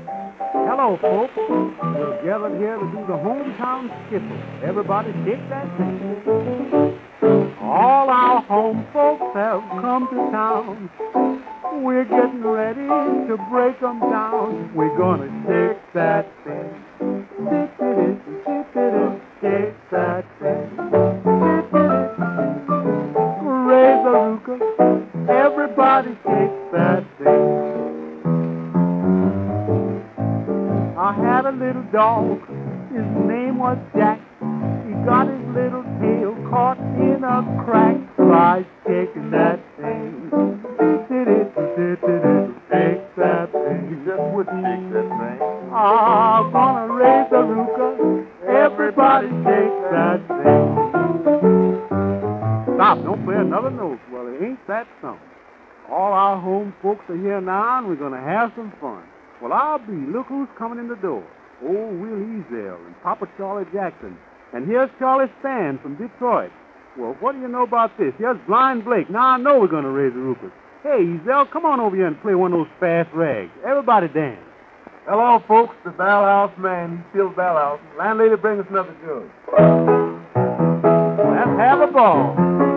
Hello, folks. We're gathered here to do the hometown skiffle. Everybody shake that thing. All our home folks have come to town. We're getting ready to break 'em down. We're gonna shake that thing. Shake that thing. Raise the rooka. Everybody shake that thing. I had a little dog, his name was Jack. He got his little tail caught in a crack by shaking that thing. Shake that thing. You just wouldn't shake that thing. I'm gonna raise the rooka. Everybody shake that thing. Stop, don't play another note. Well, it ain't that something. All our home folks are here now, and we're gonna have some fun. Well, I'll be. Look who's coming in the door. Old Will Easdale and Papa Charlie Jackson. And here's Charlie Stan from Detroit. Well, what do you know about this? Here's Blind Blake. Now I know we're going to raise the roofers. Hey, Easdale, come on over here and play one of those fast rags. Everybody dance. Hello, folks. The Bell House man. He's still Bell House. Landlady, bring us another jug. Let's have a ball.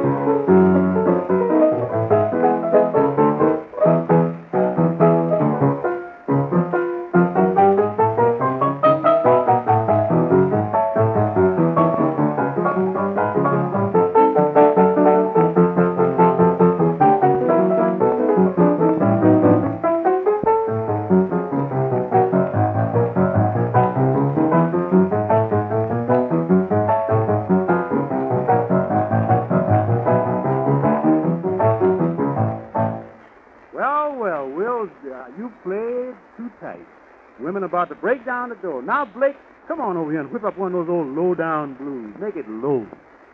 You played too tight. Women about to break down the door. Now, Blake, come on over here and whip up one of those old low-down blues. Make it low.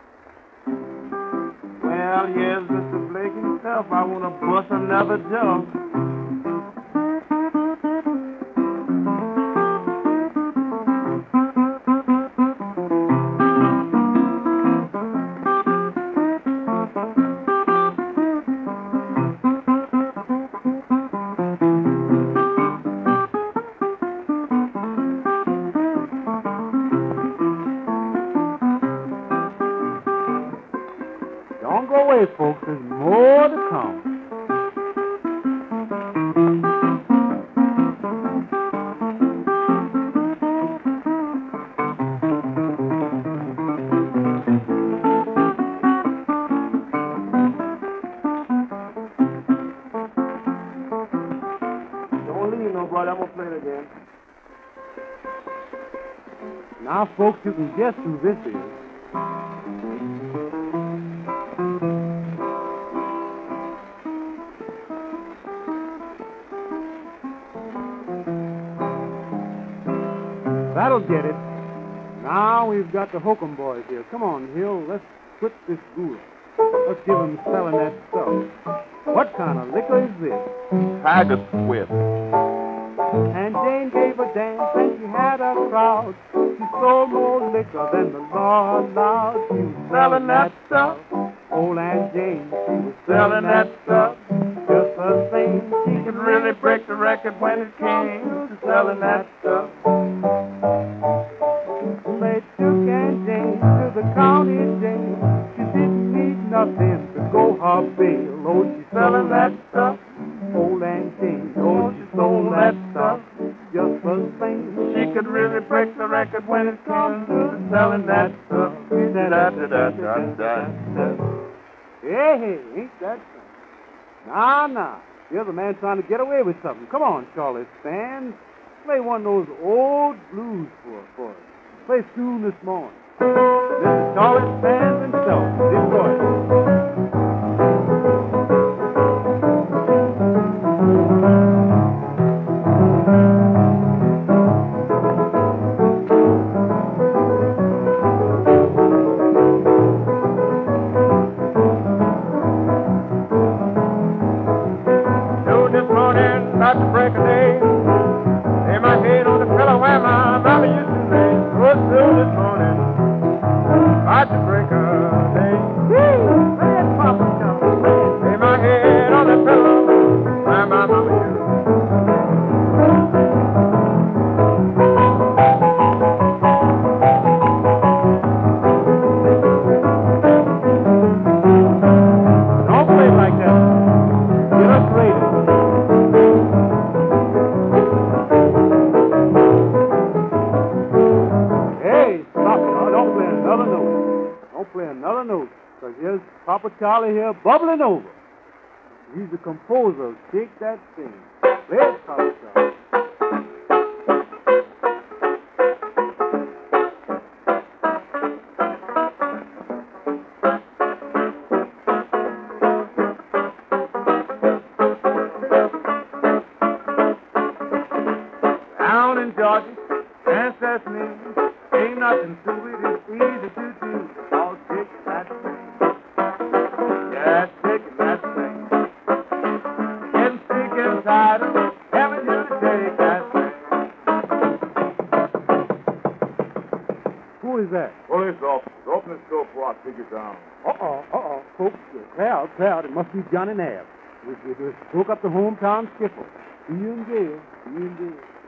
Well, yes, Mr. Blake himself. I want to bust another jump. Don't go away, folks. There's more to come. Don't leave, no, brother. I'm going to play it again. Now, folks, you can guess who this is. That'll get it. Now we've got the Hokum boys here. Come on, Hill, let's quit this ghoul. Let's give them selling that stuff. What kind of liquor is this? Tiger Swift. And Jane gave a dance and she had a crowd. She sold more liquor than the law allowed. She was selling that stuff. Old Aunt Jane, she was selling that stuff. Just the same, she could really break the record when it came to selling that stuff. They took Aunt Jane to the county jail. She didn't need nothing to go her bail. Oh, she's selling that stuff. Old Aunt Jane, oh, she sold that stuff. Just the same, she could really break the record when it comes to selling that stuff. Hey, ain't that something? Nah. Here's a man trying to get away with something. Come on, Charlie Stan. Play one of those old blues for us. Play soon this morning. This is Charlie Stan himself, Detroit. This morning, about to break a day. Lay my head on the pillow where my mama used to lay. Was through this morning, about to break a day. Woo! Papa Charlie here bubbling over. He's the composer of Shake That Thing. Play it, Papa Charlie. Down in Georgia, dance that's me. Ain't nothing to it, it's easy to do. All shaking that thing. Yeah, shaking that thing. Getting sick and tired of having you to take that thing. Who is that? Police officers, open this door before I take you down. Folks, crowd. It must be Johnny Nab. We just broke up the hometown skiffle. See you in jail.